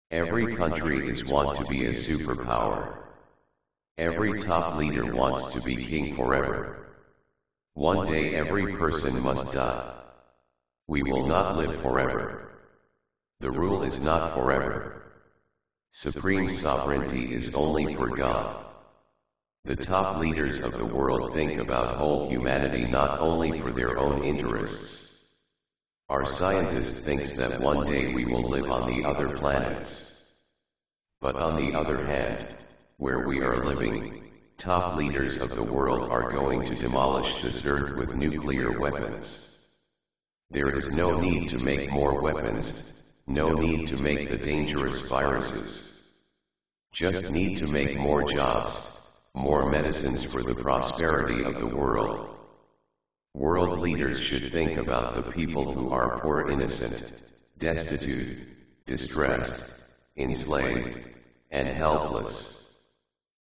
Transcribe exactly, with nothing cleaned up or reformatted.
Every country is want to be a superpower. Every top leader wants to be king forever. One day every person must die. We will not live forever. The rule is not forever. Supreme sovereignty is only for God. The top leaders of the world think about whole humanity, not only for their own interests. Our scientist thinks that one day we will live on the other planets. But on the other hand, where we are living, top leaders of the world are going to demolish this earth with nuclear weapons. There is no need to make more weapons, no need to make the dangerous viruses. Just need to make more jobs, more medicines for the prosperity of the world. World leaders should think about the people who are poor, innocent, destitute, distressed, enslaved, and helpless.